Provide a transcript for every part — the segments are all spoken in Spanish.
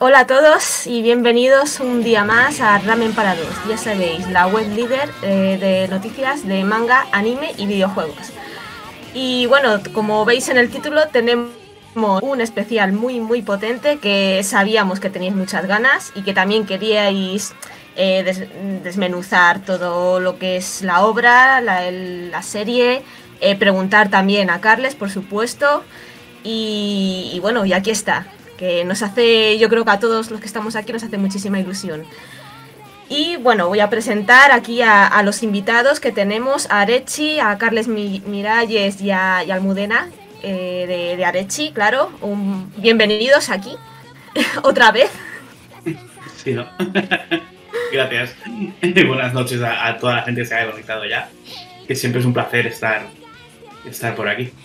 Hola a todos y bienvenidos un día más a Ramen para Dos. Ya sabéis, la web líder de noticias de manga, anime y videojuegos. Y bueno, como veis en el título, tenemos un especial muy potente que sabíamos que teníais muchas ganas y que también queríais desmenuzar todo lo que es la obra, la serie, preguntar también a Carles, por supuesto. Y bueno, y aquí está. Que nos hace, yo creo que a todos los que estamos aquí nos hace muchísima ilusión. Y bueno, voy a presentar aquí a los invitados que tenemos, a Arechi, a Carles Miralles y a Almudena de Arechi, claro. Bienvenidos aquí, otra vez. Sí, ¿no? Gracias. Buenas noches a toda la gente que se haya conectado ya, que siempre es un placer estar por aquí.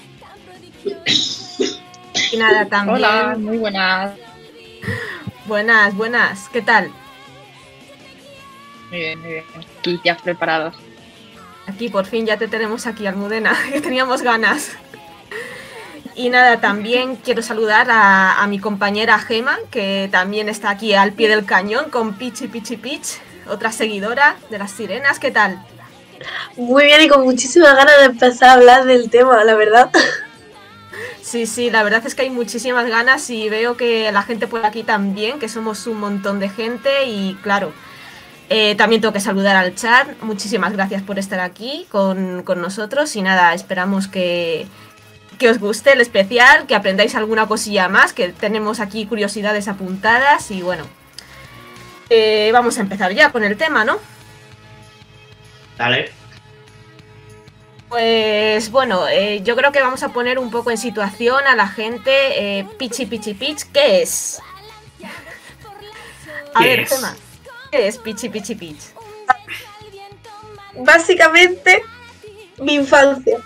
Y nada, también... Hola, muy buenas. Buenas, ¿qué tal? Muy bien. Aquí ya preparados. Aquí, por fin ya te tenemos aquí, Almudena, que teníamos ganas. Y nada, también quiero saludar a mi compañera Gema, que también está aquí al pie del cañón con Pichi, otra seguidora de las sirenas. ¿Qué tal? Muy bien y con muchísimas ganas de empezar a hablar del tema, la verdad. Sí, la verdad es que hay muchísimas ganas y veo que la gente por aquí también, que somos un montón de gente y claro, también tengo que saludar al chat. Muchísimas gracias por estar aquí con nosotros y nada, esperamos que os guste el especial, que aprendáis alguna cosilla más, que tenemos aquí curiosidades apuntadas y bueno, vamos a empezar ya con el tema, ¿no? Dale. Pues bueno, yo creo que vamos a poner un poco en situación a la gente. Pichi, ¿qué es? A ver, Gemma, ¿qué es Pichi? Básicamente, mi infancia.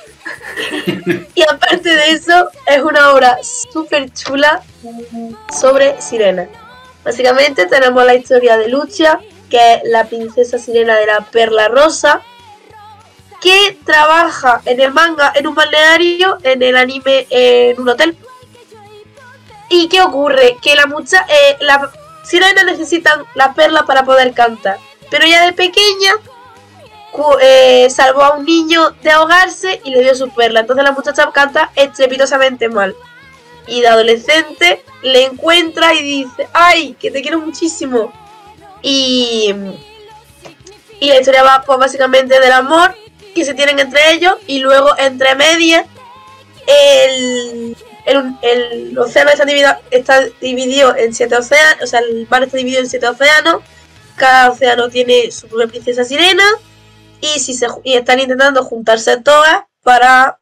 Y aparte de eso, es una obra súper chula sobre sirena. Básicamente tenemos la historia de Lucia, que es la princesa sirena de la Perla Rosa, que trabaja en el manga en un balneario, en el anime en un hotel. ¿Y qué ocurre? Que la sirena necesitan la perla para poder cantar. Pero ella de pequeña salvó a un niño de ahogarse y le dio su perla. Entonces la muchacha canta estrepitosamente mal. Y de adolescente le encuentra y dice: ¡ay, que te quiero muchísimo! Y la historia va pues básicamente del amor que se tienen entre ellos, y luego entre medias el océano está dividido en 7 océanos, o sea, el mar está dividido en 7 océanos, cada océano tiene su propia princesa sirena, y están intentando juntarse todas para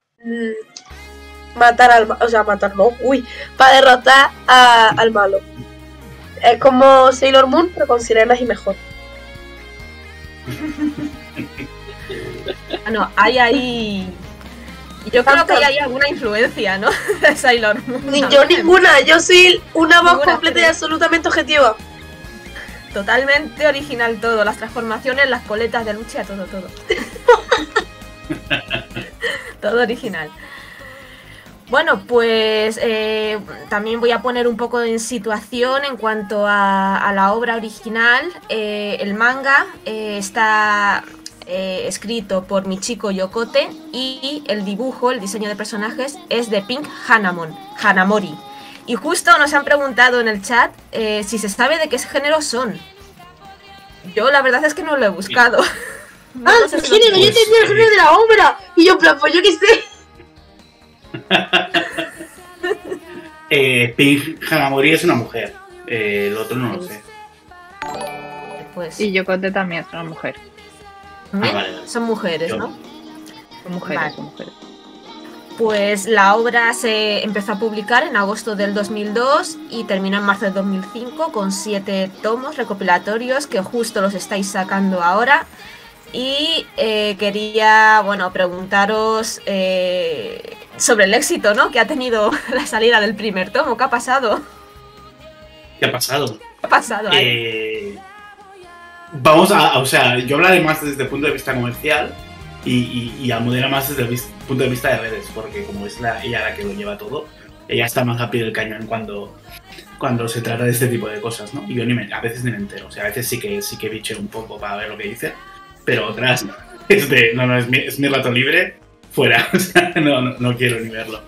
para derrotar al malo. Es como Sailor Moon, pero con sirenas y mejor. Bueno, hay ahí... Yo creo que hay alguna influencia, ¿no? De Sailor Moon. Yo ninguna, yo soy una voz completa y absolutamente objetiva. Totalmente original todo, las transformaciones, las coletas de Lucia, todo. Todo original. Bueno, pues también voy a poner un poco en situación en cuanto a la obra original. El manga está escrito por Michiko Yokote y el diseño de personajes es de Pink Hanamori. Y justo nos han preguntado en el chat si se sabe de qué género son. Yo la verdad es que no lo he buscado. No no sé el género, yo tenía el género de la obra. Y yo, pues yo qué sé. Pink Hanamori es una mujer. El otro no lo sé. Pues... Y Yokote también es una mujer. Vale. Son mujeres, ¿no? Son mujeres, vale. Son mujeres. Pues la obra se empezó a publicar en agosto del 2002 y terminó en marzo del 2005 con 7 tomos recopilatorios que justo los estáis sacando ahora. Y quería, bueno, preguntaros sobre el éxito, ¿no?, que ha tenido la salida del primer tomo. ¿Qué ha pasado? ¿Qué ha pasado? ¿Qué ha pasado ahí? Vamos o sea, yo hablaré más desde el punto de vista comercial y Almudena más desde el punto de vista de redes, porque como es ella la que lo lleva todo, ella está más a pie del cañón cuando se trata de este tipo de cosas, ¿no? Y yo a veces ni me entero, o sea, a veces sí que bicheo un poco para ver lo que dice, pero otras es de, no, es mi rato libre, fuera, o sea, no quiero ni verlo.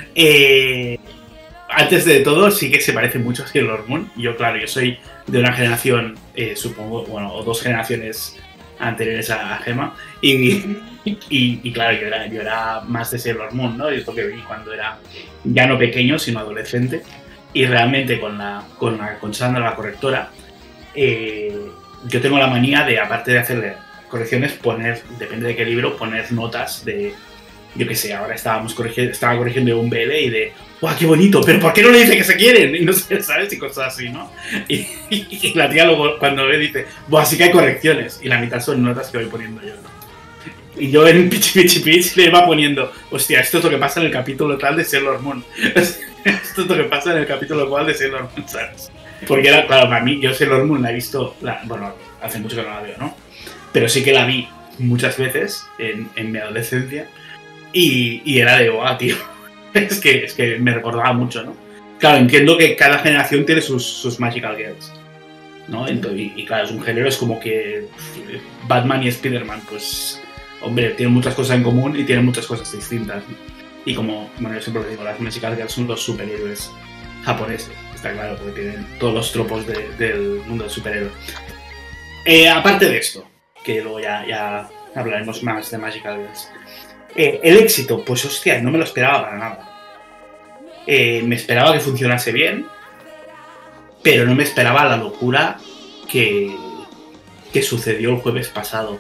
Antes de todo, sí que se parece mucho a Sailor Moon. Yo, claro, yo soy de una generación, supongo, bueno, o 2 generaciones anteriores a Gemma, y claro, yo era más de Sailor Moon, ¿no? Y es lo que vi cuando era ya no pequeño, sino adolescente. Y realmente con Sandra, la correctora, yo tengo la manía de, aparte de hacerle correcciones, poner, depende de qué libro, poner notas de, yo qué sé, ahora estaba corrigiendo un BL y de, ¡guau, qué bonito! ¿Pero por qué no le dice que se quieren? Y no sé, ¿sabes? Y cosas así, ¿no? Y la tía luego, cuando ve, dice, ¡buah, sí que hay correcciones! Y la mitad son notas que voy poniendo yo, ¿no? Y yo en Pichi Pichi Pitch le iba poniendo, hostia, esto es lo que pasa en el capítulo tal de Sailor Moon. Esto es lo que pasa en el capítulo cual de Sailor Moon, ¿sabes? Porque era, claro, para mí, yo Sailor Moon la he visto, bueno, hace mucho que no la veo, ¿no? Pero sí que la vi muchas veces en mi adolescencia y era de, guau, tío, es que me recordaba mucho, ¿no? Claro, entiendo que cada generación tiene sus Magical Girls, ¿no? Entonces, y claro, es un género, es como que Batman y Spider-Man, pues, hombre, tienen muchas cosas en común y tienen muchas cosas distintas, ¿no? Y como, bueno, yo siempre lo digo, las Magical Girls son los superhéroes japoneses, está claro, porque tienen todos los tropos del mundo del superhéroe. Aparte de esto, que luego ya hablaremos más de Magical Girls. El éxito, pues hostia, no me lo esperaba para nada. Me esperaba que funcionase bien, pero no me esperaba la locura que sucedió el jueves pasado.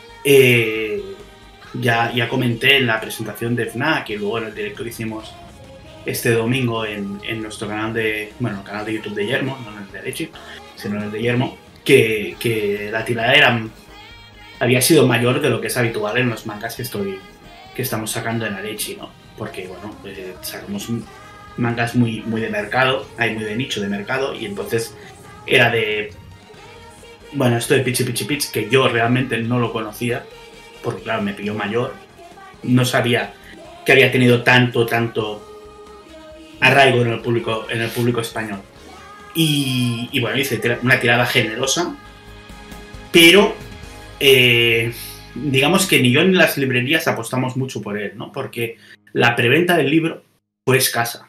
Ya comenté en la presentación de FNAC y luego en el directo que hicimos este domingo en nuestro canal el canal de YouTube de Yermo, no en el de Lechi, sino en el de Yermo, que la tirada había sido mayor de lo que es habitual en los mangas que estamos sacando en Alechi, ¿no? Porque, bueno, sacamos mangas muy de mercado, muy de nicho de mercado, y entonces era de... Bueno, esto de Pichi Pichi Pitch, que yo realmente no lo conocía, porque claro, me pilló mayor, no sabía que había tenido tanto arraigo en el público español. Y bueno, hice una tirada generosa, pero digamos que ni yo ni las librerías apostamos mucho por él, ¿no? Porque la preventa del libro fue escasa.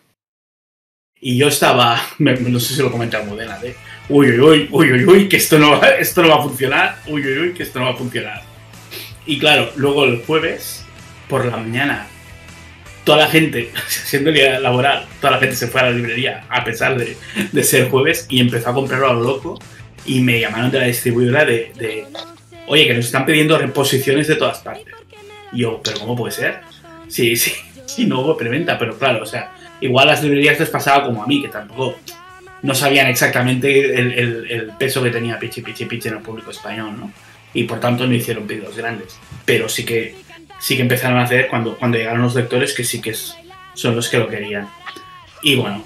Y yo estaba, no sé si lo comenté a Modena, de uy, que esto no va a funcionar, que esto no va a funcionar. Y claro, luego el jueves, por la mañana, toda la gente, siendo el día laboral, toda la gente se fue a la librería, a pesar de ser jueves, y empezó a comprarlo a lo loco, y me llamaron de la distribuidora de oye, que nos están pidiendo reposiciones de todas partes. Y yo, ¿pero cómo puede ser? Sí, no hubo preventa, pero claro, o sea, igual las librerías les pasaba como a mí, que tampoco no sabían exactamente el peso que tenía Pichi Pichi Pitch en el público español, ¿no? Y por tanto no hicieron pedidos grandes. Pero sí que empezaron a hacer cuando llegaron los lectores, que sí que son los que lo querían. Y bueno,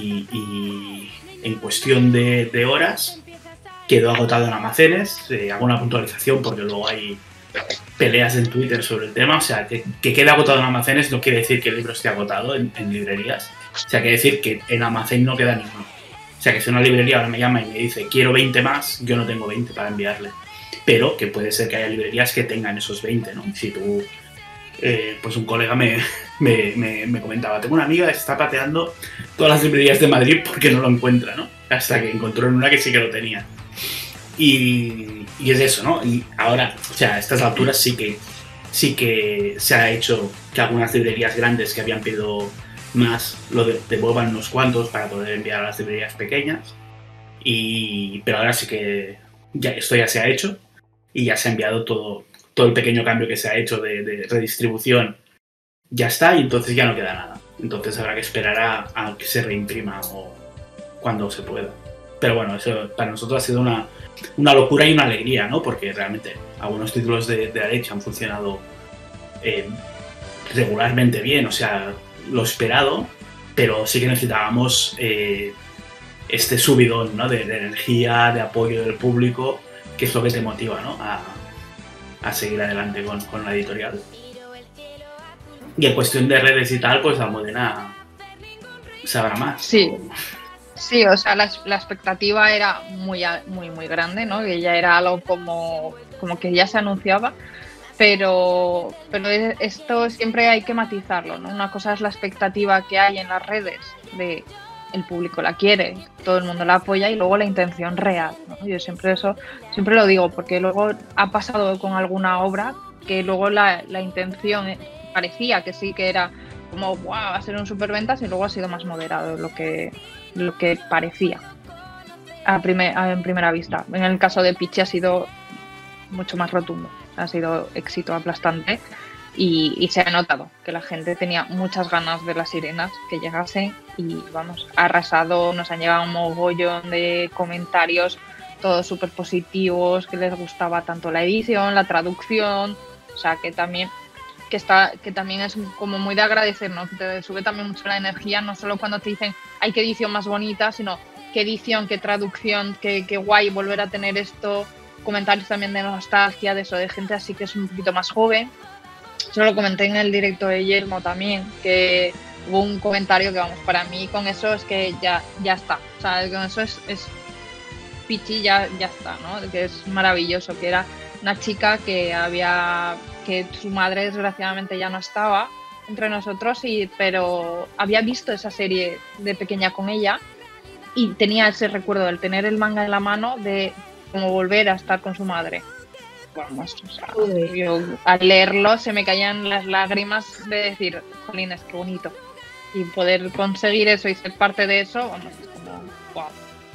y en cuestión de horas quedó agotado en almacenes. Hago una puntualización porque luego hay peleas en Twitter sobre el tema. O sea, que quede agotado en almacenes no quiere decir que el libro esté agotado en librerías. O sea, quiere decir que en almacén no queda ninguno. O sea, que si una librería ahora me llama y me dice quiero 20 más, yo no tengo 20 para enviarle. Pero que puede ser que haya librerías que tengan esos 20, ¿no? Si tú... pues un colega me comentaba, tengo una amiga que se está pateando todas las librerías de Madrid porque no lo encuentra, ¿no? Hasta que encontró en una que sí que lo tenía. Y es eso, ¿no? Y ahora, o sea, a estas alturas sí que se ha hecho que algunas librerías grandes que habían pedido más lo devuelvan unos cuantos para poder enviar a las librerías pequeñas. Pero ahora sí que esto ya se ha hecho y ya se ha enviado todo el pequeño cambio que se ha hecho de redistribución. Ya está, y entonces ya no queda nada. Entonces habrá que esperar a que se reimprima o cuando se pueda. Pero bueno, eso para nosotros ha sido una locura y una alegría, ¿no? Porque realmente algunos títulos de Alechi han funcionado regularmente bien, o sea, lo esperado, pero sí que necesitábamos este subidón, ¿no? de energía, de apoyo del público, que es lo que te motiva, ¿no? A seguir adelante con la editorial. Y en cuestión de redes y tal, pues Almudena sabrá más. Sí. Sí, o sea, la expectativa era muy grande, ¿no? Que ya era algo como que ya se anunciaba, pero esto siempre hay que matizarlo, ¿no? Una cosa es la expectativa que hay en las redes de el público la quiere, todo el mundo la apoya, y luego la intención real, ¿no? Yo siempre lo digo, porque luego ha pasado con alguna obra que luego la intención parecía que sí, que era como, wow, va a ser un superventas, y luego ha sido más moderado lo que parecía en primera vista. En el caso de Pichi ha sido mucho más rotundo, ha sido éxito aplastante, y se ha notado que la gente tenía muchas ganas de las sirenas que llegasen, y vamos, ha arrasado. Nos han llegado un mogollón de comentarios, todos súper positivos, que les gustaba tanto la edición, la traducción, o sea, que también es como muy de agradecer, ¿no? Que te sube también mucho la energía, no solo cuando te dicen ¡ay, qué edición más bonita!, sino qué edición, qué traducción, qué guay volver a tener esto. Comentarios también de nostalgia, de eso, de gente así que es un poquito más joven. Eso lo comenté en el directo de Yelmo también, que hubo un comentario que, vamos, para mí con eso es que ya está, o sea, con eso es Pichi, ya está, ¿no? Que es maravilloso, que era una chica que su madre desgraciadamente ya no estaba entre nosotros, pero había visto esa serie de pequeña con ella, y tenía ese recuerdo del tener el manga en la mano, de como volver a estar con su madre. Vamos, o sea, yo al leerlo se me caían las lágrimas de decir, jolines, qué bonito. Y poder conseguir eso y ser parte de eso, vamos, es como, wow.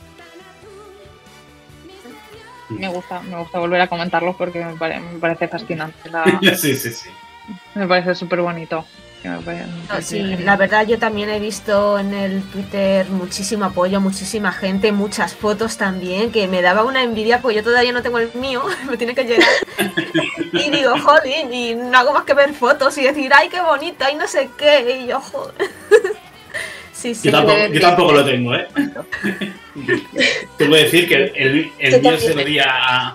Me gusta volver a comentarlo porque me parece fascinante. Sí. Me parece súper bonito. Sí, la verdad, yo también he visto en el Twitter muchísimo apoyo, muchísima gente, muchas fotos también, que me daba una envidia porque yo todavía no tengo el mío, me tiene que llegar. Y digo, joder, y no hago más que ver fotos y decir, ay, qué bonita, y no sé qué, y yo, joder. Sí, yo tampoco lo tengo, ¿eh? Tengo que decir que el mío se lo di a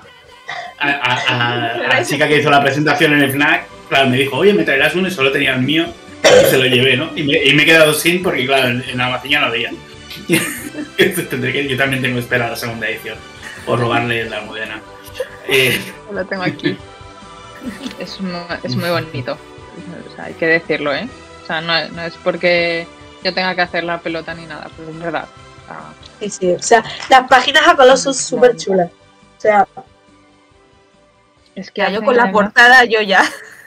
la chica que hizo la presentación en el FNAC. Claro, me dijo, oye, me traerás uno, y solo tenía el mío, y se lo llevé, ¿no? Y me he quedado sin, porque claro, en la almacén no había. Yo también tengo que esperar a la segunda edición, o robarle la Almudena. Lo tengo aquí. Es muy bonito, o sea, hay que decirlo, ¿eh? O sea, no es porque yo tenga que hacer la pelota ni nada, pero es verdad. Sí, o sea, las páginas a color son súper chulas. O sea, es que yo con la portada yo ya.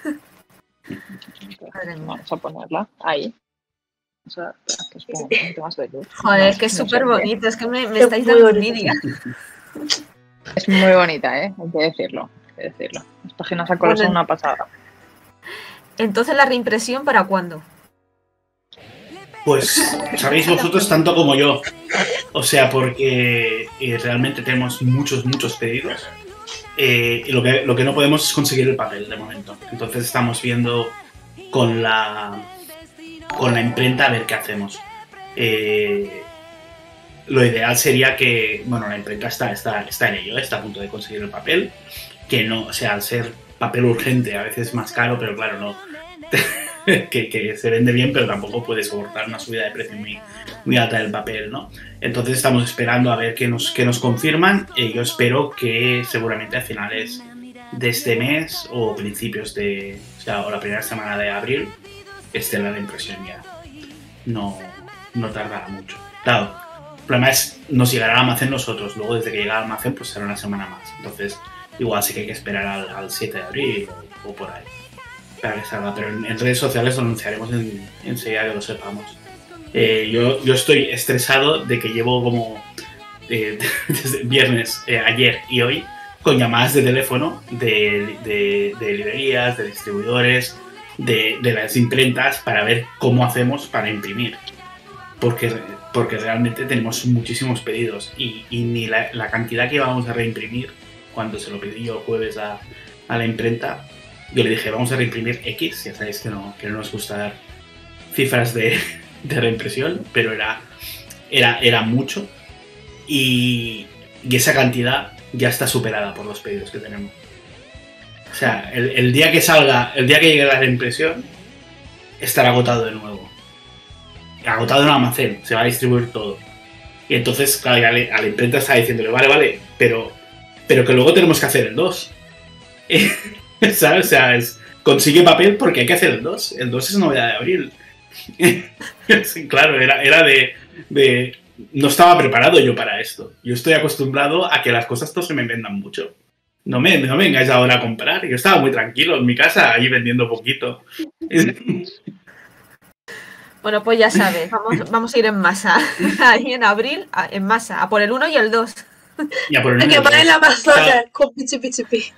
Vamos a ponerla ahí. O sea, que es como un poquito más de luz. Joder, que es súper bonito, es que me estáis dando envidia. Es muy bonita, hay que decirlo. Las páginas a color son una pasada. Entonces, ¿la reimpresión para cuándo? Pues sabéis vosotros tanto como yo. O sea, porque realmente tenemos muchos pedidos. Y lo que no podemos es conseguir el papel de momento. Entonces estamos viendo con la imprenta a ver qué hacemos. Lo ideal sería que, bueno, la imprenta está en ello, está a punto de conseguir el papel, que no, o sea, al ser papel urgente a veces es más caro, pero claro, no que se vende bien, pero tampoco puede soportar una subida de precio muy alta del papel, ¿no? Entonces estamos esperando a ver qué nos confirman. Yo espero que seguramente a finales de este mes o principios o la primera semana de abril esté la impresión ya. No tardará mucho. Claro, el problema es, nos llegará al almacén nosotros, luego desde que llega al almacén pues será una semana más. Entonces igual sí que hay que esperar al 7 de abril o por ahí para que salga, pero en redes sociales lo anunciaremos enseguida que lo sepamos. Yo estoy estresado de que llevo como desde viernes, ayer y hoy, con llamadas de teléfono de librerías, de distribuidores, de las imprentas para ver cómo hacemos para imprimir. Porque realmente tenemos muchísimos pedidos y ni la cantidad que vamos a reimprimir, cuando se lo pedí yo el jueves a la imprenta, yo le dije, vamos a reimprimir X, ya sabéis que no nos gusta dar cifras de reimpresión, pero era mucho y esa cantidad ya está superada por los pedidos que tenemos. O sea, el día que llegue la reimpresión estará agotado de nuevo. agotado en un almacén, se va a distribuir todo. Y entonces, claro, a la imprenta está diciéndole, vale, pero que luego tenemos que hacer el 2. ¿Sabes? O sea, consigue papel porque hay que hacer el 2. El 2 es novedad de abril. Sí, claro, era de... No estaba preparado yo para esto. Yo estoy acostumbrado a que las cosas no se me vendan mucho. No me vengáis ahora a comprar. Yo estaba muy tranquilo en mi casa, ahí vendiendo poquito. Bueno, pues ya sabes, vamos a ir en masa. Ahí en abril, en masa, a por el 1 y el 2. Y a por el Hay que 1 y el poner 2. la Amazonas Claro. con pichi.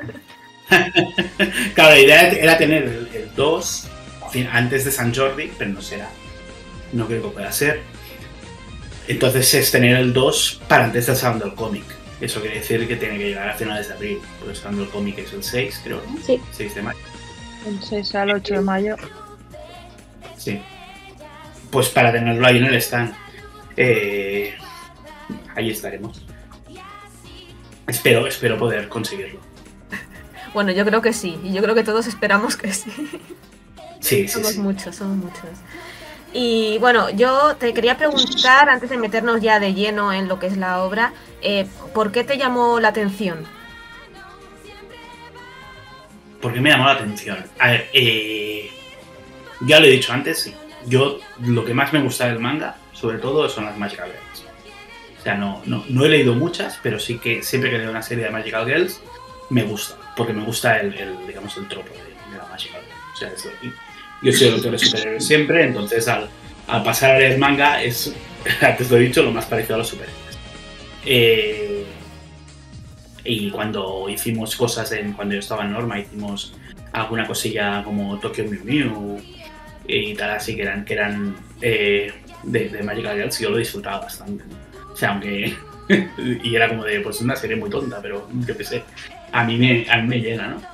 Claro, la idea era tener el 2 antes de San Jordi, pero no será. No creo que pueda ser. Entonces es tener el 2 para antes del Salón del Cómic. Eso quiere decir que tiene que llegar a finales de abril. Porque el Salón del Cómic es el 6, creo, ¿no? Sí. 6 de mayo. El 6 al 8 de mayo. Sí. Pues para tenerlo ahí en el stand. Ahí estaremos. Espero poder conseguirlo. Bueno, yo creo que sí. Y yo creo que todos esperamos que sí. Sí. Somos muchos. Y bueno, yo te quería preguntar, antes de meternos ya de lleno en lo que es la obra, ¿por qué te llamó la atención? ¿Por qué me llamó la atención? A ver, ya lo he dicho antes, yo lo que más me gusta del manga, sobre todo, son las Magical Girls. O sea, no he leído muchas, pero sí que siempre que leo una serie de Magical Girls, me gusta, porque me gusta el tropo de la Magical Girl. O sea, yo soy el autor de superhéroes siempre, entonces al pasar a leer manga es, antes lo he dicho, lo más parecido a los superhéroes. Y cuando hicimos cosas, cuando yo estaba en Norma, hicimos alguna cosilla como Tokyo Mew Mew y tal, así que eran de Magical Girls, y yo lo disfrutaba bastante, ¿no? O sea, aunque... y era como de, pues una serie muy tonta, pero yo qué sé, a mí me llena, ¿no?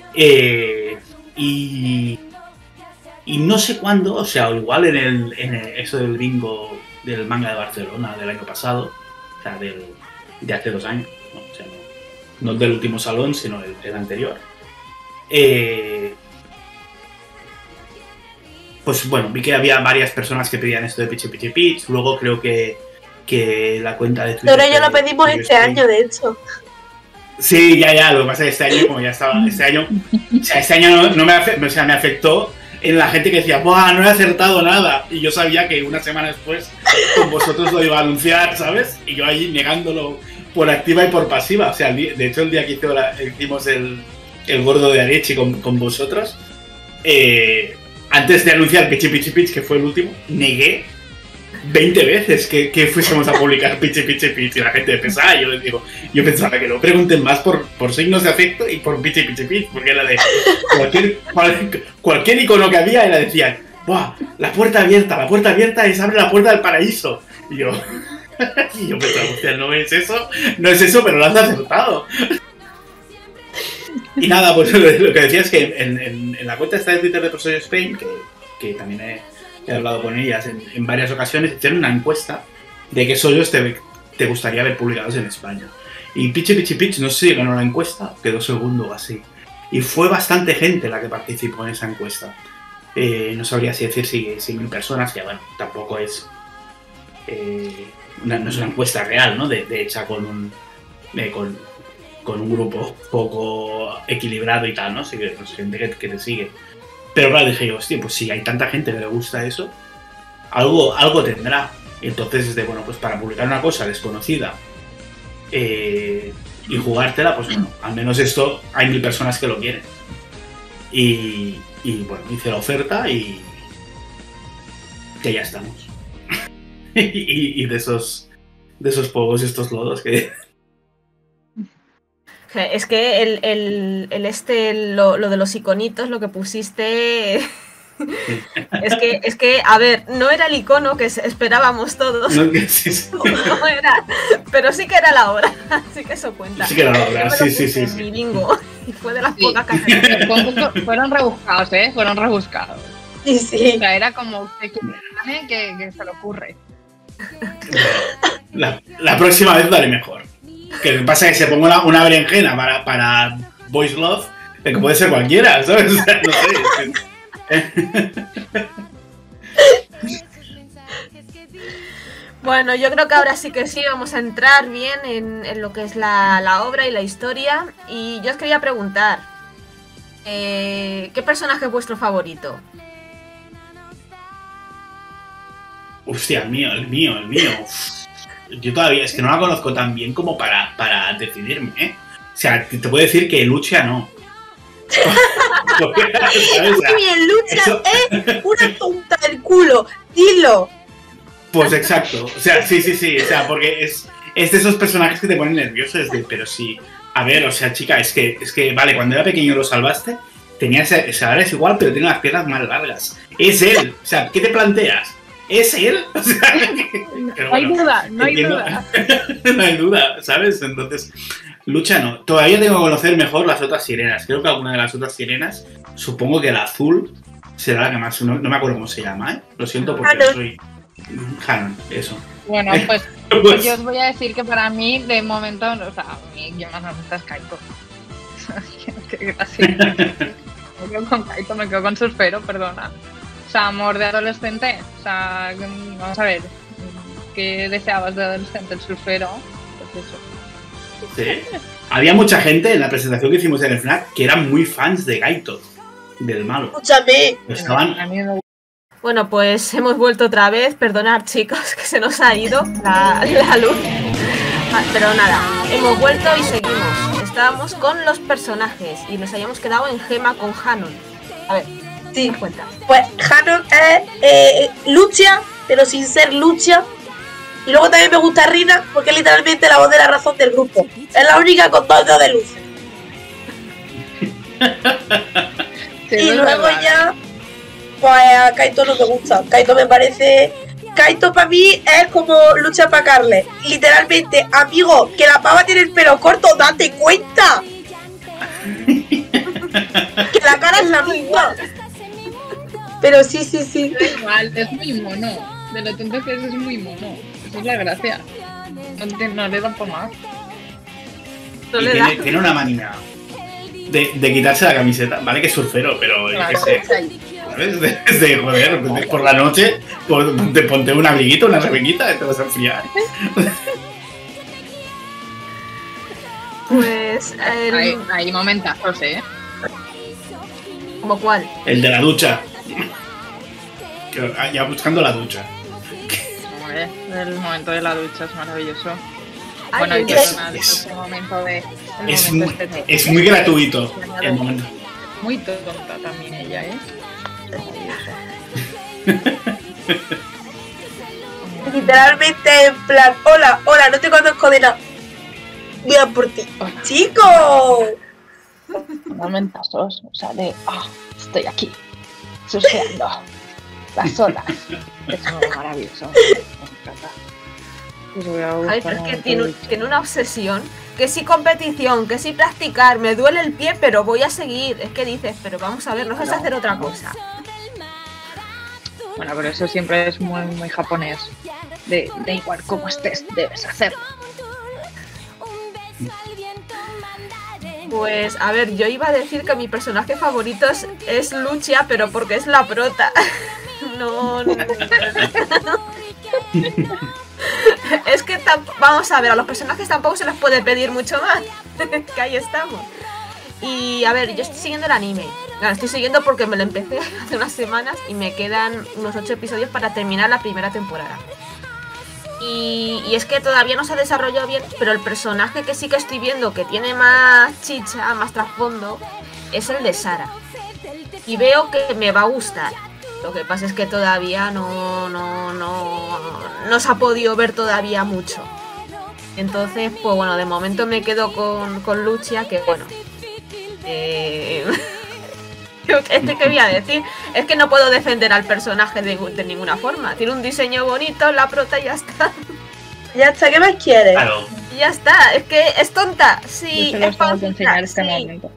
Y no sé cuándo, o sea, igual en eso del bingo del manga de Barcelona del año pasado, o sea, de hace 2 años, ¿no? O sea, no el del último salón, sino el anterior. Pues bueno, vi que había varias personas que pedían esto de Pichi Pichi Pitch, luego creo que la cuenta de Twitter... Pero yo lo pedimos este año, de hecho. Sí, ya, lo que pasa es que este año, como ya estaba, este año no me afectó en la gente que decía, ¡buah, no he acertado nada! Y yo sabía que una semana después con vosotros lo iba a anunciar, ¿sabes? Y yo ahí negándolo por activa y por pasiva. O sea, de hecho el día que hicimos el gordo de Arechi con vosotros, antes de anunciar Pichi Pichi Pitch, que fue el último, negué 20 veces que fuésemos a publicar Pichi Pichi Pitch, y la gente pensaba, yo pensaba que no pregunten más por signos de afecto y por Pichi Pichi Pitch, porque era de cualquier icono que había, era decían, ¡buah! La puerta abierta es abre la puerta del paraíso. Y yo pensaba, hostia, no es eso, pero lo has acertado. Y nada, pues lo que decía es que en la cuenta esta de Twitter de Professor Spain, que también he hablado con ellas en varias ocasiones, hicieron una encuesta de qué sollos te gustaría ver publicados en España. Y Pichi Pichi Pitch, no sé si ganó la encuesta, quedó segundo o así. Y fue bastante gente la que participó en esa encuesta. No sabría si decir si 1000 personas, que bueno, tampoco es... no es una encuesta real, ¿no? De hecha con un grupo poco equilibrado y tal, ¿no? Sí, pues, gente que te sigue. Pero claro, dije yo, hostia, pues si hay tanta gente que le gusta eso, algo tendrá. Y entonces, bueno, pues para publicar una cosa desconocida y jugártela, pues bueno, al menos esto hay 1000 personas que lo quieren. Y bueno, hice la oferta y que ya estamos. y de esos polvos, estos lodos que... Es que lo de los iconitos, lo que pusiste... es que, a ver, no era el icono que esperábamos todos. No, sí. No era, pero sí que era la hora, así que eso cuenta. Sí que era la hora, sí. Mi bingo, y fue de las pocas que Fueron rebuscados, fueron rebuscados. Sí. O sea, era como que se le ocurre. La próxima vez daré mejor. Que lo que pasa es que se ponga una berenjena para Boys Love, que puede ser cualquiera, ¿sabes? O sea, no sé. Bueno, yo creo que ahora sí que sí, vamos a entrar bien en lo que es la obra y la historia. Y yo os quería preguntar, ¿qué personaje es vuestro favorito? Hostia, el mío. Yo todavía, es que no la conozco tan bien como para decidirme, ¿eh? O sea, te puedo decir que Lucia no. ¿Sabes? Muy bien, Lucha es una tonta del culo. Dilo. Pues exacto. O sea, sí. O sea, porque es de esos personajes que te ponen nervioso. Pero sí. A ver, o sea, chica, es que vale, cuando era pequeño lo salvaste, tenía ahora es igual, pero tiene las piernas más largas. Es él. O sea, ¿qué te planteas? ¿Es él? O sea, no hay duda. No hay duda, ¿sabes? Entonces, Lucha no. Todavía tengo que conocer mejor las otras sirenas. Creo que alguna de las otras sirenas, supongo que la azul será la que más. No me acuerdo cómo se llama, ¿eh? Lo siento porque soy. Hanon, eso. Bueno, pues yo os voy a decir que para mí, de momento, o sea, a mí yo más me gusta es Kaito. Qué gracia. Me quedo con Kaito, me quedo con Surfero, perdona. O sea, amor de adolescente. O sea, vamos a ver. ¿Qué deseabas de adolescente? El Surfero. Pues eso. Sí. Había mucha gente en la presentación que hicimos en el FNAC que eran muy fans de Kaito, del malo. Escúchame. Estaban. A mí me gusta. Bueno, pues hemos vuelto otra vez. Perdonad, chicos, que se nos ha ido la luz. Pero nada, hemos vuelto y seguimos. Estábamos con los personajes y nos habíamos quedado en Gema con Hanon. A ver, Sí. ¿qué cuenta? Pues Hanon es Lucia, pero sin ser Lucia. Y luego también me gusta Rina, porque es literalmente la voz de la razón del grupo. Es la única con 2 dedos de luz. Sí, Y es luego verdad. ya, pues a Kaito no me gusta. Kaito me parece... Kaito para mí es como Lucha para Carles. Literalmente, amigo, que la pava tiene el pelo corto, date cuenta. Que la cara es la misma. Pero sí. Da igual, es muy mono. De lo tonto que es muy mono. Esa es la gracia. No le da por más. No Y le da. tiene una manía de quitarse la camiseta, ¿vale? Que es surfero, pero yo qué sé. ¿Sabes? De joder, por la noche, te ponte un abriguito, una rebequita y te vas a enfriar. Pues, Hay momentazos, ¿eh? ¿como cuál? El de la ducha. Ya buscando la ducha. Hombre, el momento de la ducha es maravilloso. Ay, Bueno, y el que de- ese momento de... el Es momento muy, este es muy gratuito el momento. Muy tonta también ella, ¿eh? Literalmente en plan, hola, no te conozco de nada. Voy a por ti. Hola. ¡Chicos! Momentazos, o sea, de... estoy aquí, surfeando las olas. Es muy maravilloso. Me encanta. Pues voy a Ay, buscar pero es un que momento tiene una obsesión. Que sí competición, que sí practicar, me duele el pie, pero voy a seguir. Es que dices, pero vamos a ver, no vas a hacer otra cosa. Bueno, pero eso siempre es muy, muy japonés. De igual como estés, debes hacerlo. Pues, a ver, yo iba a decir que mi personaje favorito es Lucia, pero porque es la prota. No. Es que vamos a ver, a los personajes tampoco se les puede pedir mucho más. Que ahí estamos. Y a ver, yo estoy siguiendo el anime. Claro, estoy siguiendo porque me lo empecé hace unas semanas y me quedan unos 8 episodios para terminar la primera temporada. Y es que todavía no se ha desarrollado bien, pero el personaje que sí que estoy viendo que tiene más chicha, más trasfondo, es el de Sara. Y veo que me va a gustar. Lo que pasa es que todavía no se ha podido ver todavía mucho. Entonces, pues bueno, de momento me quedo con Lucia, que bueno. ¿Qué voy a decir? Es que no puedo defender al personaje de ninguna forma. Tiene un diseño bonito, la prota y ya está. Ya está, ¿qué más quieres? Claro. Y ya está, es que es tonta. Sí, Yo se lo es tengo que enseñar este sí. momento.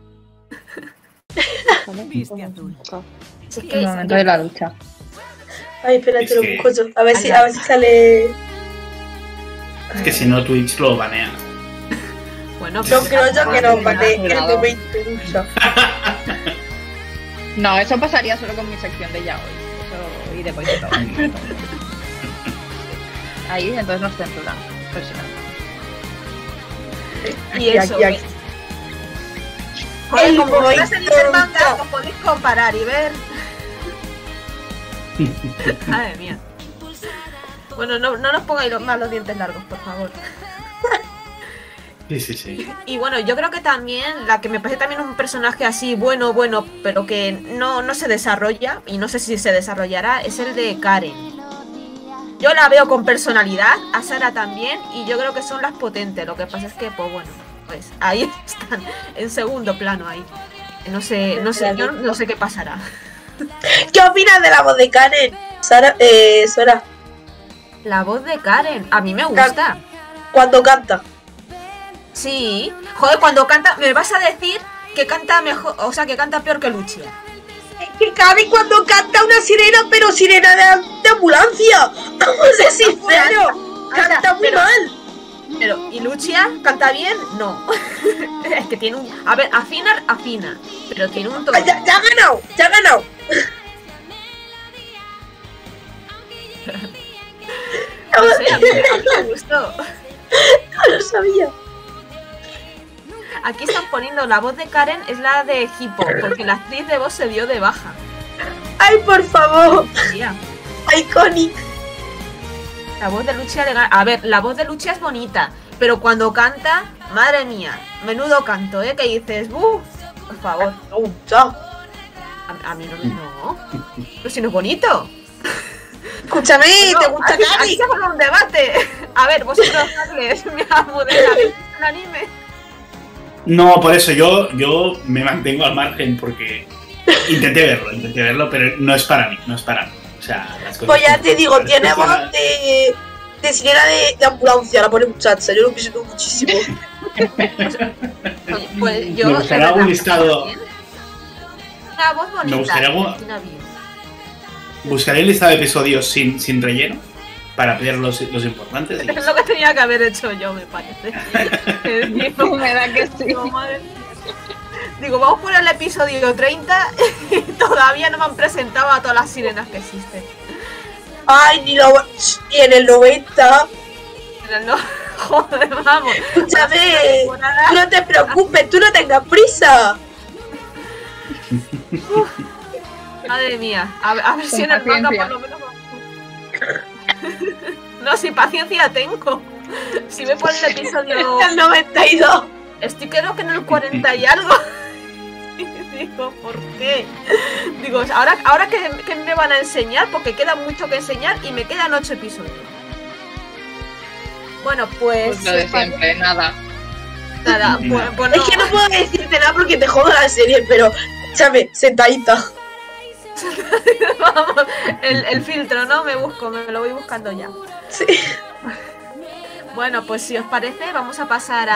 Es que El momento de la ducha. Ay, espérate, Es lo que- busco yo. A ver si sale. Es que si no, Twitch lo banea. bueno, No creo yo que nos bate el Cuidado. momento ducha. No, eso pasaría solo con mi sección de yaoi. Eso y de Boy Scout. ahí, entonces nos censuran. Impresionante. Y Aquí, eso. aquí, aquí. Joder, El como boy no seguir el manga, tonto. os podéis comparar y ver. Madre mía. Bueno, no nos pongáis más los dientes largos, por favor. Sí. Y bueno, yo creo que también, la que me parece también un personaje así bueno, pero que no se desarrolla, y no sé si se desarrollará, es el de Karen. Yo la veo con personalidad, a Sara también, y yo creo que son las potentes. Lo que pasa es que, pues bueno, pues ahí están, en segundo plano ahí. No sé, yo no sé qué pasará. ¿Qué opinas de la voz de Karen? Sora. La voz de Karen, a mí me gusta. Cuando canta. Sí, joder, cuando canta, me vas a decir que canta mejor, o sea, que canta peor que Lucia. Es que Karen cuando canta una sirena, pero sirena de ambulancia. Vamos a ser sinceros. Anda, Canta muy pero- mal. Pero, ¿y Lucia canta bien? No. Es que tiene un... A ver, afina, pero tiene un tono... Ah, ya ha ganado, ya ha ganado. No sé, a mí me gustó. No lo sabía. Aquí están poniendo la voz de Karen es la de Hippo, porque la actriz de voz se dio de baja. Ay, por favor. Tía, Iconic. la voz de Lucia le gana... A ver, la voz de Lucia es bonita, pero cuando canta, madre mía, menudo canto, ¿eh? Que dices, por favor, Me gusta. a mí no me... No, pero si no es bonito. Escúchame, ¿te gusta aquí Karen? se forma un debate. A ver, vosotros darles mi Almudena, ¿habéis visto un anime? No, por eso yo me mantengo al margen porque intenté verlo, pero no es para mí. O sea, las cosas Pues ya como te son. digo, tiene Después voz de sirena de ambulancia, la pone muchacha, yo lo pienso muchísimo. Oye, pues yo... Me gustaría de verdad, un listado. una voz bonita. Me gustaría algo- Cristina bien. Buscaré el listado de episodios sin relleno para ver los importantes. y- Es lo que tenía que haber hecho yo, me parece. Digo, Me da que sí. digo, madre mía. Digo, vamos por el episodio 30 y todavía no me han presentado a todas las sirenas que existen. Ay, ni en el 90. Pero no, joder, vamos. Escúchame, Temporada- tú no te preocupes, tú no tengas prisa. Madre mía, a ver si Con en el manga paciencia. por lo menos... No, si paciencia tengo. Si me ponen el episodio... El 92. Estoy creo que en el 40 y algo. Y digo, ¿por qué? Digo, ahora que me van a enseñar, porque queda mucho que enseñar y me quedan 8 episodios. Bueno, pues... Pues lo de siempre, nada. Nada, pues Es que no puedo decirte nada porque te jodo la serie, pero échame, sentadita. Vamos, el filtro, ¿no? Me lo voy buscando ya. Sí. Bueno, pues si os parece, vamos a pasar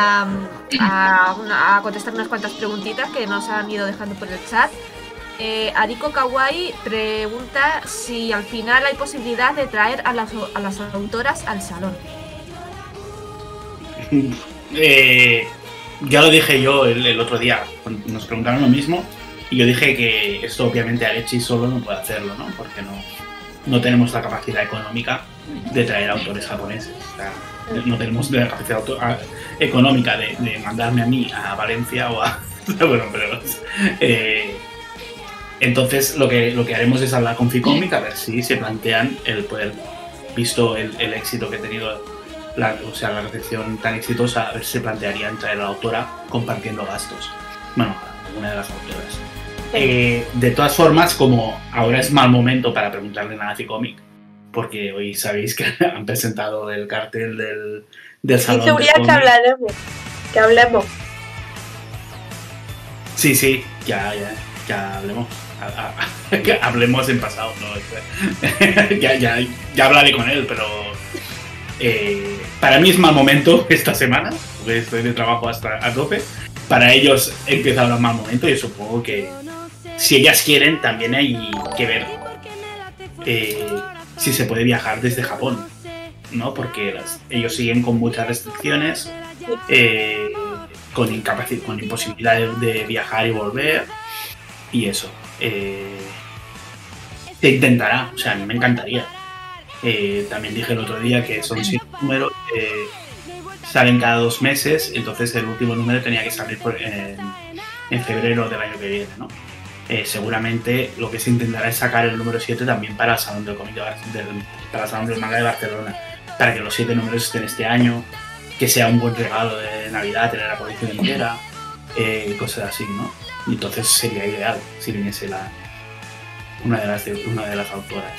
a contestar unas cuantas preguntitas que nos han ido dejando por el chat. Ariko Kawaii pregunta si al final hay posibilidad de traer a las autoras al salón. Ya lo dije yo el otro día, cuando nos preguntaron lo mismo, y yo dije que esto obviamente Alechi solo no puede hacerlo, ¿no? Porque no tenemos la capacidad económica de traer autores japoneses. O sea, no tenemos la capacidad económica de mandarme a mí a Valencia o a... Bueno, pero... entonces lo que haremos es hablar con Ficomic a ver si se plantean el poder, visto el éxito que ha tenido, la recepción tan exitosa, a ver si se plantearían traer a la autora compartiendo gastos. Bueno, alguna de las autoras. De todas formas, como ahora es mal momento para preguntarle nada a Ficomic, porque hoy sabéis que han presentado el cartel del salón. Y seguridad del que cómic. hablaremos. Que hablemos. Sí, ya hablemos. Que hablemos en pasado, ¿no? ya hablaré con él, pero para mí es mal momento esta semana, porque estoy de trabajo hasta a tope. Para ellos empieza ahora un mal momento y supongo que si ellas quieren también hay que ver si se puede viajar desde Japón, ¿no? Porque ellos siguen con muchas restricciones, con imposibilidad de viajar y volver, y eso. Se intentará, o sea, a mí me encantaría. También dije el otro día que son 7 números, salen cada 2 meses, entonces el último número tenía que salir en febrero del año que viene, ¿no? Seguramente lo que se intentará es sacar el número 7 también para el Salón del Cómic para el Salón del Manga de Barcelona, para que los 7 números estén este año, que sea un buen regalo de Navidad, tener la colección entera, cosas así, ¿no? Y entonces sería ideal si viniese una de las autoras.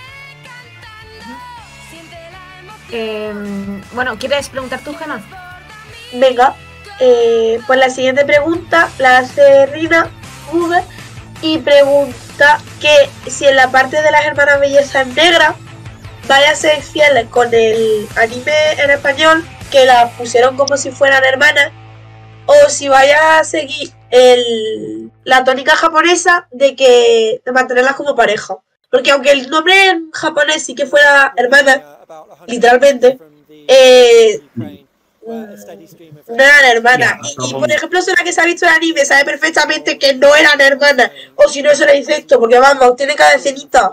Bueno, ¿quieres preguntar tú, Gemma? Venga, pues la siguiente pregunta la hace Rina Google y pregunta que si en la parte de las hermanas bellezas negras vaya a ser fiel con el anime en español, que las pusieron como si fueran hermanas, o si vaya a seguir la tónica japonesa de mantenerlas como pareja. Porque aunque el nombre en japonés sí que fuera hermana, literalmente, no eran hermanas. Y por ejemplo, la que se ha visto el anime sabe perfectamente que no eran hermanas. O si no, eso era incesto, porque vamos, tiene cada escenita.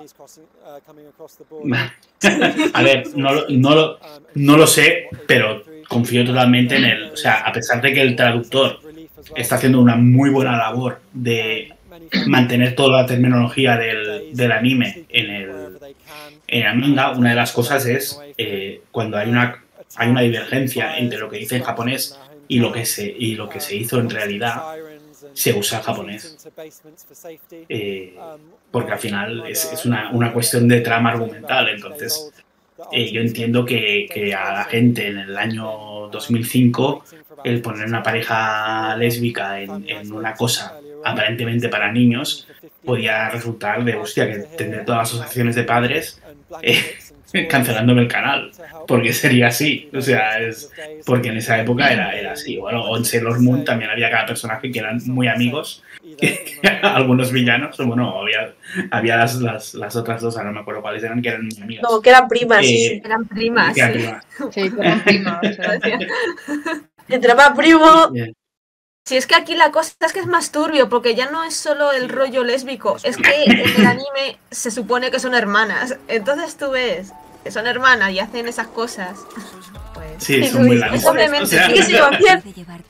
A ver, no lo sé, pero confío totalmente en él. O sea, a pesar de que el traductor está haciendo una muy buena labor de mantener toda la terminología del anime en el manga, una de las cosas es cuando hay una divergencia entre lo que dice en japonés y lo que se hizo en realidad, se usa el japonés. Porque al final es una cuestión de trama argumental. Entonces, yo entiendo que a la gente en el año 2005 el poner una pareja lésbica en una cosa aparentemente para niños podía resultar de hostia, que tendré todas las asociaciones de padres cancelándome el canal, porque sería así. O sea, porque en esa época era así. Bueno, o en Sailor Moon también había cada personaje que eran muy amigos, algunos villanos, o bueno, había las otras dos, ahora no me acuerdo cuáles eran, que eran muy amigas. No, que eran primas, sí. Eran primas. Sí, que eran primas. Entre más primos. Si es que aquí la cosa es que es más turbio, porque ya no es solo el rollo lésbico, es que en el anime se supone que son hermanas. Entonces tú ves que son hermanas y hacen esas cosas. Pues, sí, son muy largos. Obviamente, o sea, sí que se van bien.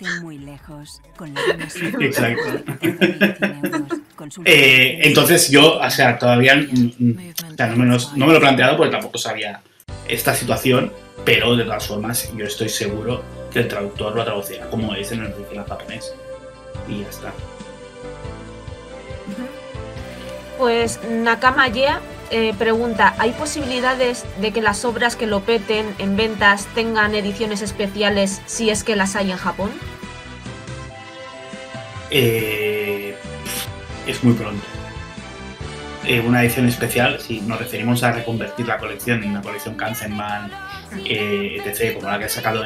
Exacto. Entonces yo, o sea, todavía o sea, no me lo he planteado porque tampoco sabía esta situación, pero de todas formas yo estoy seguro que el traductor lo traducirá como es en el original japonés y ya está. Pues Nakama Yea pregunta, ¿hay posibilidades de que las obras que lo peten en ventas tengan ediciones especiales si es que las hay en Japón? Es muy pronto. Una edición especial, si nos referimos a reconvertir la colección en una colección Kanzenban, etc., como la que ha sacado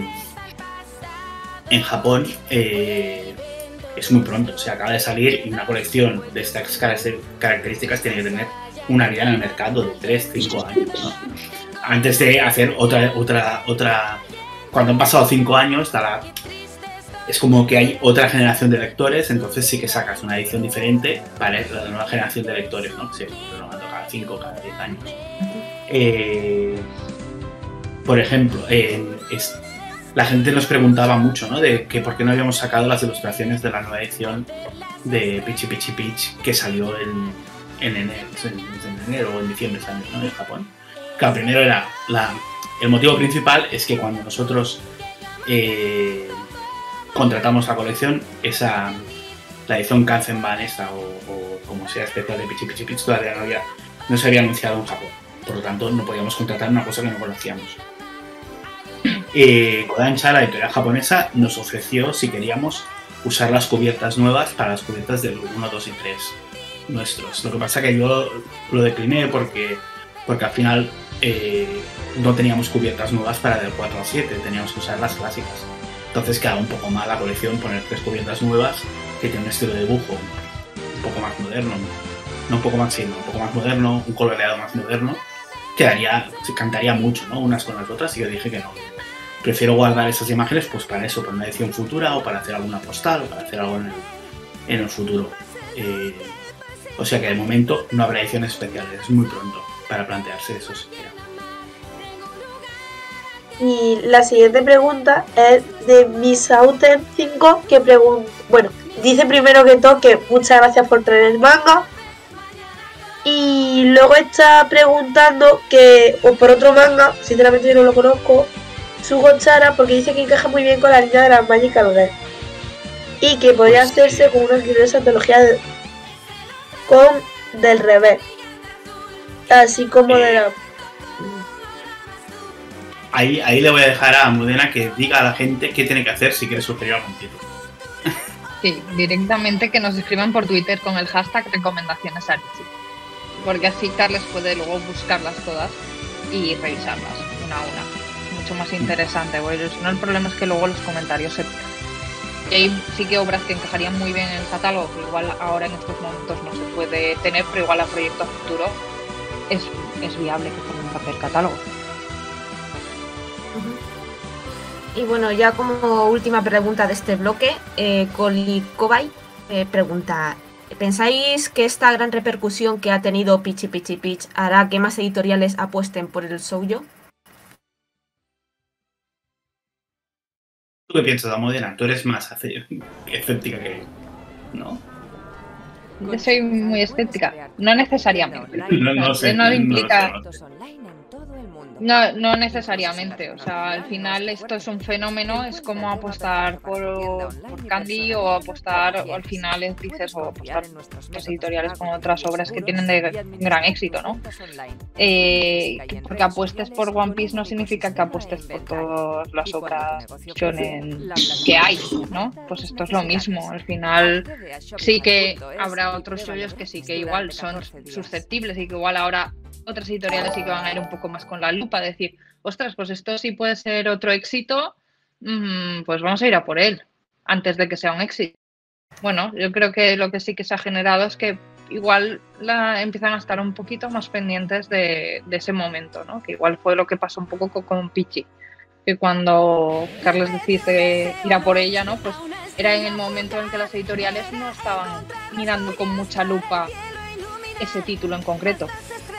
en Japón, es muy pronto. O sea, acaba de salir y una colección de estas características tiene que tener una vida en el mercado de 3-5 años, ¿no? Antes de hacer otra. Cuando han pasado 5 años, es como que hay otra generación de lectores, entonces sí que sacas una edición diferente para la nueva generación de lectores, ¿no? Sí, pero cada 5, cada 10 años. Por ejemplo, la gente nos preguntaba mucho, ¿no? De que por qué no habíamos sacado las ilustraciones de la nueva edición de Pichi Pichi Pitch que salió en enero o en diciembre, ¿no? En Japón. Claro, primero era el motivo principal es que cuando nosotros contratamos la colección, la edición Kanzenban esta o como sea especial de Pichi Pichi Pitch todavía no se había anunciado en Japón. Por lo tanto, no podíamos contratar una cosa que no conocíamos. Kodansha, la editorial japonesa, nos ofreció si queríamos usar las cubiertas nuevas para las cubiertas del 1, 2 y 3 nuestros. Lo que pasa que yo lo decliné porque al final no teníamos cubiertas nuevas para del 4 al 7, teníamos que usar las clásicas. Entonces quedaba un poco mal la colección poner 3 cubiertas nuevas que tienen un estilo de dibujo un poco más moderno, un poco más moderno, un coloreado más moderno. Se cantaría mucho, ¿no? Unas con las otras, y yo dije que no. Prefiero guardar esas imágenes pues para eso, para una edición futura o para hacer alguna postal o para hacer algo en el futuro. O sea que de momento no habrá ediciones especiales, es muy pronto para plantearse eso siquiera. Y la siguiente pregunta es de Misauten5, que pregunta, bueno, dice primero que todo que muchas gracias por traer el manga. Y luego está preguntando que, o por otro manga, sinceramente yo no lo conozco, Sugochara, porque dice que encaja muy bien con la línea de las Magical Girls. Y que podría hacerse con una curiosa antología del revés. Así como de la... Ahí le voy a dejar a Mudena que diga a la gente qué tiene que hacer si quiere sugerir algún título. Sí, directamente que nos escriban por Twitter con el hashtag recomendaciones Arichi. Porque así Carles puede luego buscarlas todas y revisarlas una a una. Mucho más interesante, porque si no el problema es que luego los comentarios se pierden. Y hay sí que obras que encajarían muy bien en el catálogo, que igual ahora en estos momentos no se puede tener, pero igual a proyecto futuro es viable que formen parte del catálogo. Y bueno, ya como última pregunta de este bloque, Kolikobai pregunta: ¿pensáis que esta gran repercusión que ha tenido Pichi Pichi Pitch hará que más editoriales apuesten por el shoujo? ¿Tú qué piensas, Almudena? Tú eres más escéptica que yo, ¿no? Yo soy muy escéptica. No necesariamente. No sé, no implica... no sé. No necesariamente, o sea, al final esto es un fenómeno, es como apostar por Candy o apostar, o al final dices, o apostar por editoriales con otras obras que tienen de gran éxito, ¿no? Porque apuestes por One Piece no significa que apuestes por todas las obras shonen que hay, ¿no? Pues esto es lo mismo, al final sí que habrá otros shoyos que sí que igual son susceptibles y que igual ahora otras editoriales sí que van a ir un poco más con la lupa, decir, ostras, pues esto sí puede ser otro éxito, pues vamos a ir a por él, antes de que sea un éxito. Bueno, yo creo que lo que sí que se ha generado es que igual empiezan a estar un poquito más pendientes de ese momento, ¿no? Que igual fue lo que pasó un poco con Pichi, que cuando Carles decide ir a por ella, ¿no? Pues era en el momento en que las editoriales no estaban mirando con mucha lupa ese título en concreto.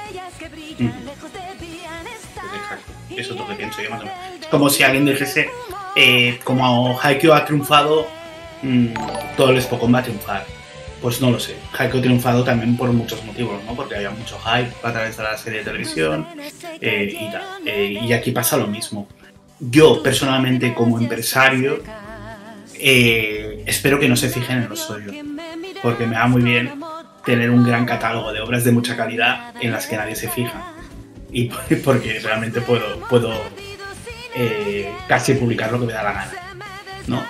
Exacto, eso es lo que pienso yo más o menos. Es como si alguien dijese, como Haikyuu ha triunfado, todo el Spokon va a triunfar. Pues no lo sé. Haikyuu ha triunfado también por muchos motivos, ¿no? Porque había mucho hype a través de la serie de televisión y tal. Y aquí pasa lo mismo. Yo, personalmente, como empresario, espero que no se fijen en lo suyo, porque me va muy bien tener un gran catálogo de obras de mucha calidad en las que nadie se fija. Y porque realmente puedo casi publicar lo que me da la gana, ¿no?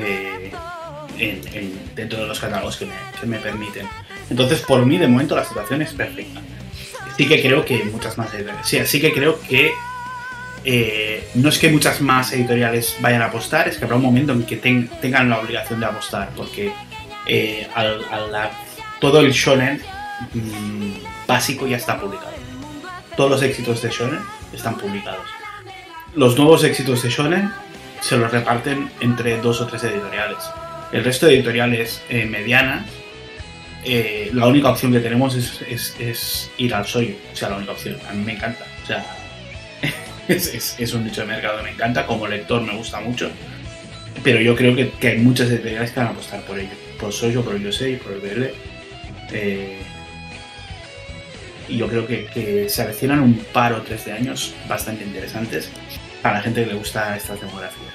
Dentro de los catálogos que me permiten. Entonces, por mí, de momento, la situación es perfecta. Sí que creo que muchas más editoriales... Sí que creo que no es que muchas más editoriales vayan a apostar, es que habrá un momento en que tengan la obligación de apostar, porque todo el shonen básico ya está publicado. Todos los éxitos de shonen están publicados. Los nuevos éxitos de shonen se los reparten entre 2 o 3 editoriales. El resto de editoriales medianas, la única opción que tenemos es ir al shoujo. O sea, la única opción. A mí me encanta. O sea, es un nicho de mercado que me encanta. Como lector me gusta mucho. Pero yo creo que hay muchas editoriales que van a apostar por ello. Por shoujo, por el Yosei, por el BL. Y yo creo que se avecinan un par o 3 de años bastante interesantes para la gente que le gusta estas demografías.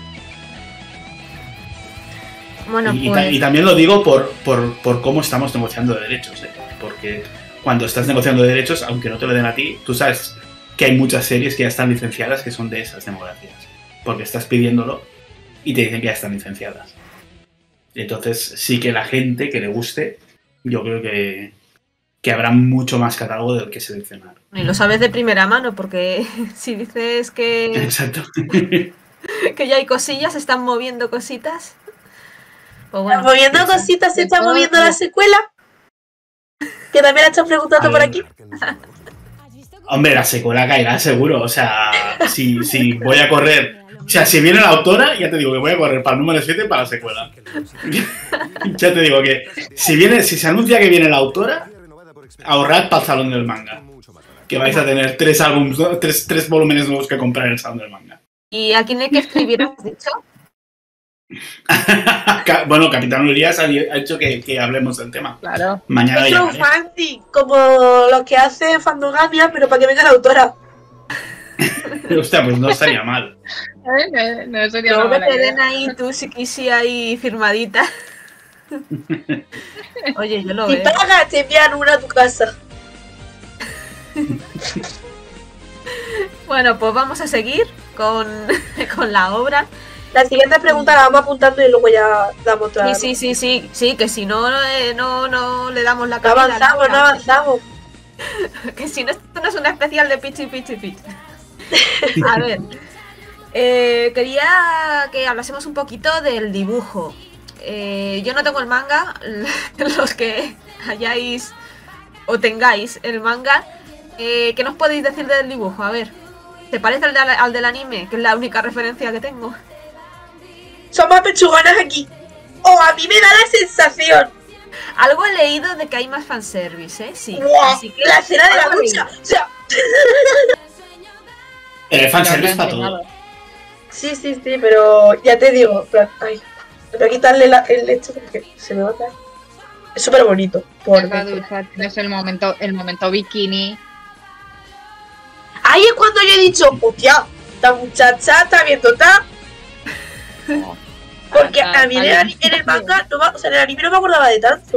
Bueno, y también lo digo por cómo estamos negociando derechos, porque cuando estás negociando derechos, aunque no te lo den a ti, tú sabes que hay muchas series que ya están licenciadas que son de esas demografías, porque estás pidiéndolo y te dicen que ya están licenciadas. Entonces sí que la gente que le guste, yo creo que habrá mucho más catálogo del que seleccionar. Y lo sabes de primera mano, porque si dices que... Exacto. que ya hay cosillas, se están moviendo cositas. Pues bueno, moviendo cositas, se está moviendo la secuela. Que también la están preguntando por aquí. Hombre, la secuela caerá seguro. O sea, si voy a correr... O sea, si viene la autora, ya te digo que voy a correr para el número 7 para la secuela. Ya te digo que si se anuncia que viene la autora, ahorrad para el salón del manga. Que vais a tener 3 volúmenes nuevos que comprar en el salón del manga. ¿Y a quién hay que escribir, has dicho? Bueno, Capitán Urias ha hecho que hablemos del tema. Claro. Mañana Es ya. un fancy, como los que hace Fandogamia, pero para que venga la autora. Hostia, pues no estaría mal. No sería Luego una que mala te idea. den ahí tu sí ahí firmadita. Oye, yo lo Si veo. pagas, te envían una a tu casa. Bueno, pues vamos a seguir con la obra. La siguiente pregunta la vamos apuntando y luego ya damos otra. Sí, que si no, no le damos la No cabida. avanzamos, no avanzamos. Que si no, esto no es un especial de Pichi. A ver, quería que hablásemos un poquito del dibujo. Yo no tengo el manga, los que hayáis o tengáis el manga, ¿qué nos podéis decir del dibujo? A ver, ¿te parece al del anime? Que es la única referencia que tengo. Son más pechugonas aquí. O a mí me da la sensación. Algo he leído de que hay más fanservice, ¿eh? Sí. ¡Guau! Así que La escena de la algo he lucha. leído. O sea, Fanservice para todo. sí, pero ya te digo. Ay, voy a quitarle el hecho porque se me va a caer. Es súper bonito. Por La ducha, tienes el momento bikini. Ahí es cuando yo he dicho, hostia, esta muchacha está bien dotada. Porque a mí en el manga, o sea, en el anime no me acordaba de tanto.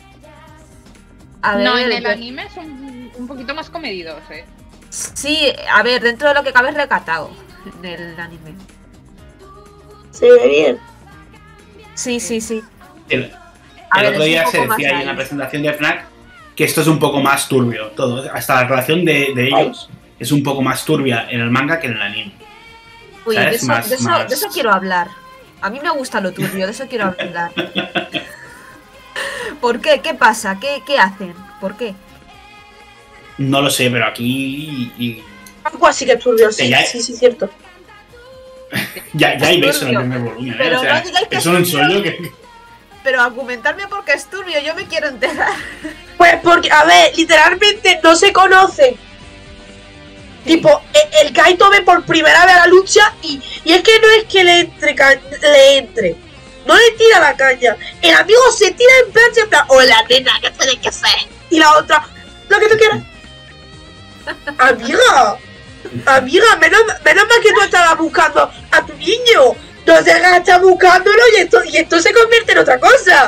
A ver, No, en el anime son un poquito más comedidos, ¿eh? Sí, a ver, dentro de lo que cabe es recatado en el anime. Se ve bien. Sí. El A ver, otro es día un se poco más decía ahí en light. la presentación de FNAC que esto es un poco más turbio. Todo, hasta la relación de ellos es un poco más turbia en el manga que en el anime. Uy, ¿Sabes? de eso quiero hablar. A mí me gusta lo turbio, de eso quiero hablar. ¿Por qué? ¿Qué pasa? ¿Qué hacen? ¿Por qué? No lo sé, pero aquí Algo así que es turbio, sí, Ya- sí, cierto. ya hay beso en el turbio. primer volumen. ¿eh? Pero O sea, no digáis que es un es turbio. ensueño que... Pero argumentarme porque es turbio, yo me quiero enterar. Pues porque, a ver, literalmente no se conocen. Tipo, el Kaito ve por primera vez a la lucha y es que no es que le entre. No le tira la caña. El amigo se tira en plan, hola nena, ¿qué tienes que hacer? Y la otra, lo que tú quieras. Amiga, menos mal que tú estabas buscando a tu niño. No se estar buscándolo y esto se convierte en otra cosa.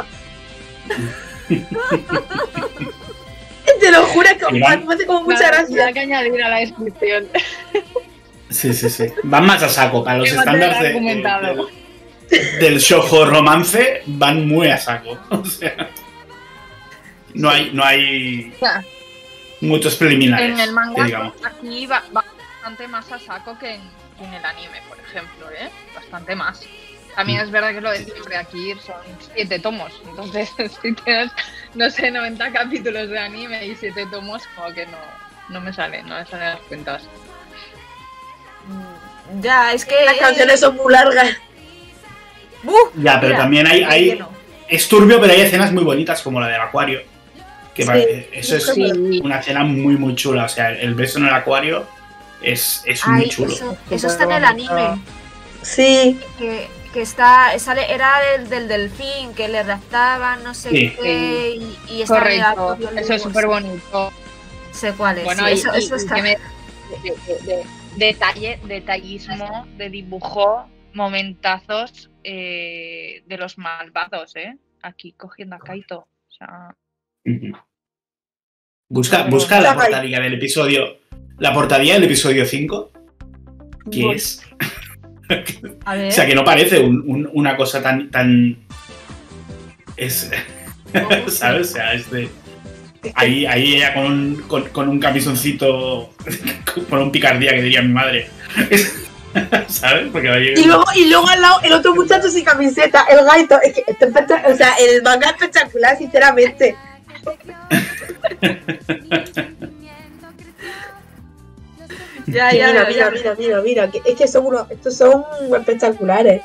Te lo juro que me hace como mucha gracia. Hay que añadir a la descripción. Sí. Van más a saco. Para los Qué material estándares argumentado. del shoujo romance van muy a saco. O sea, no hay O sea, muchos preliminares. en el que manga digamos. aquí va bastante más a saco que en el anime, por ejemplo, ¿eh? Bastante más. También es verdad que lo de siempre, aquí son 7 tomos, entonces si tienes, no sé, 90 capítulos de anime y 7 tomos, como que no me salen las cuentas. Ya, es que... Las canciones son muy largas. Ya, pero mira, también hay es turbio, pero hay escenas muy bonitas como la del acuario. Que Sí. eso es Sí. una escena muy chula. O sea, el beso en el acuario es muy Ay, chulo. eso está en el anime. Sí. Que era el del delfín, que le raptaban, no sé Sí. qué, y está en el Correcto, acuario eso es luego, súper sí. bonito. Sé cuál es. Bueno, sí, y eso está. que detallismo de dibujo, momentazos de los malvados, ¿eh? Aquí cogiendo a Kaito. O sea, Ujú. Busca la portadilla del episodio. La portadilla del episodio 5. Que Voy. es. A ver. O sea, que no parece una cosa tan. Es. ¿Sabes? O sea, es de. Ahí ella con un camisoncito. Con un picardía que diría mi madre. ¿Sabes? Porque va a llegar- Y luego al lado el otro muchacho sin camiseta, el gaito. Es que esto es o sea, el manga es espectacular, sinceramente. Ya, Mira, que es que estos son espectaculares.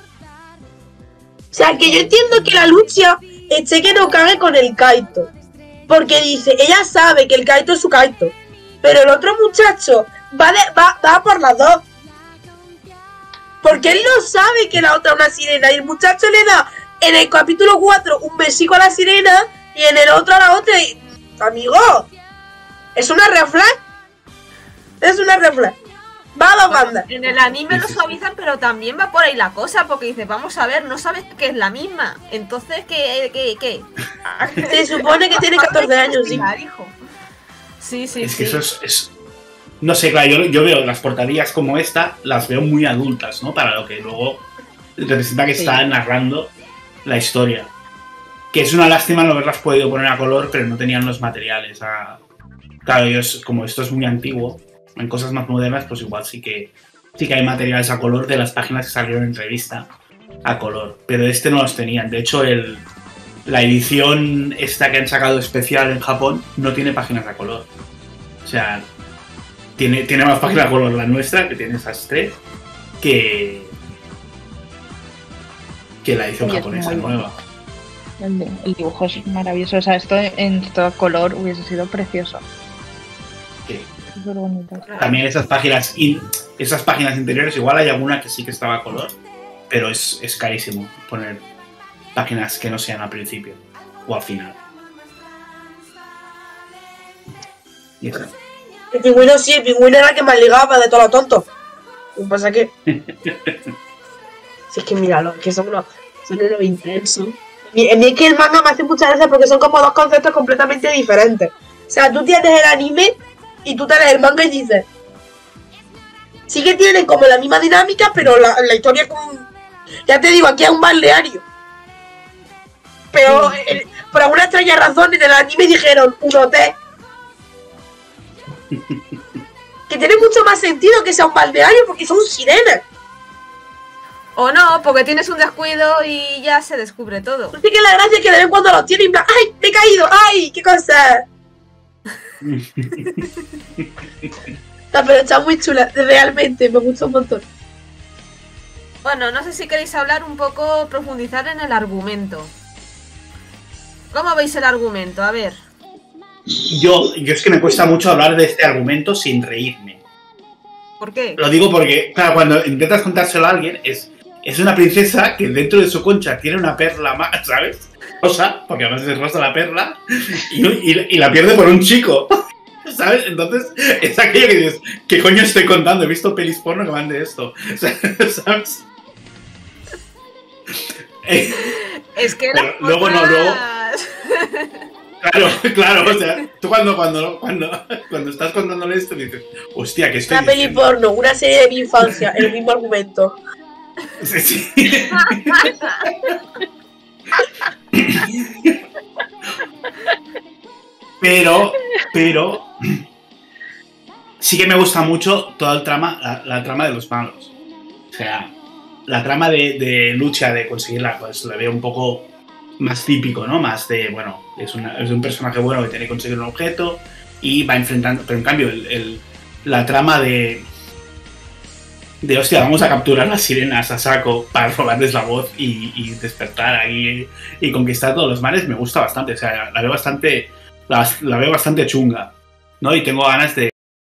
O sea, que yo entiendo que la lucha esté que no cague con el Kaito. Porque dice, ella sabe que el Kaito es su Kaito. Pero el otro muchacho va por las dos. Porque él no sabe que la otra es una sirena. Y el muchacho le da en el capítulo 4 un besico a la sirena y en el otro a la otra. Y, amigo, es una red flag. Es una red flag. Va a dos bandas. En el anime lo suavizan, pero también va por ahí la cosa, porque dice, vamos a ver, no sabes que es la misma. Entonces, ¿qué? Se supone que tiene 14 años, sí. Sí. Es que eso es... No sé, claro, yo veo las portadillas como esta, las veo muy adultas, ¿no? Para lo que luego representa que está narrando la historia. Que es una lástima no haberlas podido poner a color, pero no tenían los materiales. Claro, ellos, como esto es muy antiguo, en cosas más modernas, pues igual sí que hay materiales a color de las páginas que salieron en revista a color. Pero este no los tenían. De hecho, la edición esta que han sacado especial en Japón no tiene páginas a color. O sea, tiene más páginas a color la nuestra, que tiene esas 3, que la edición japonesa nueva. El dibujo es maravilloso. O sea, esto en todo color hubiese sido precioso. Sí. Súper bonito. También esas páginas interiores, igual hay alguna que sí que estaba a color, pero es carísimo poner páginas que no sean al principio o al final. Y eso. El pingüino sí, el pingüino era el que más ligaba de todo lo tonto. Lo que pasa que... Si es que míralo, que son unos intensos. A mí es que el manga me hace mucha gracia porque son como dos conceptos completamente diferentes. O sea, tú tienes el anime y tú tienes el manga y dices... Sí que tienen como la misma dinámica, pero la historia es como... Ya te digo, aquí es un balneario. Pero por alguna extraña razón en el anime dijeron un hotel. Que tiene mucho más sentido que sea un balneario porque son sirenas. O no, porque tienes un descuido y ya se descubre todo. Así que la gracia es que de vez en cuando los tiene y en plan, ¡ay, me he caído! ¡Ay, qué cosa! Pero está muy chula, realmente, me gusta un montón. Bueno, no sé si queréis hablar un poco, profundizar en el argumento. ¿Cómo veis el argumento? A ver. Yo es que me cuesta mucho hablar de este argumento sin reírme. ¿Por qué? Lo digo porque, claro, cuando intentas contárselo a alguien, es una princesa que dentro de su concha tiene una perla más, ¿sabes? Rosa, porque además es rosa la perla, y la pierde por un chico, ¿sabes? Entonces, es aquello que dices, ¿qué coño estoy contando? He visto pelis porno que van de esto, ¿sabes? Es que luego Claro, o sea, tú cuando estás contándole esto dices, hostia, ¿qué estoy diciendo? Una peli porno, una serie de mi infancia, el mismo argumento. Sí. Pero sí que me gusta mucho toda el trama, la trama de los malos. O sea, la trama de lucha, de conseguirla, pues la veo un poco más típico, ¿no? Más de, bueno, es un personaje bueno que tiene que conseguir un objeto y va enfrentando. Pero en cambio, la trama de hostia, vamos a capturar las sirenas a saco para robarles la voz y despertar ahí y conquistar todos los mares, me gusta bastante. O sea, la veo bastante chunga, ¿no? Y tengo ganas de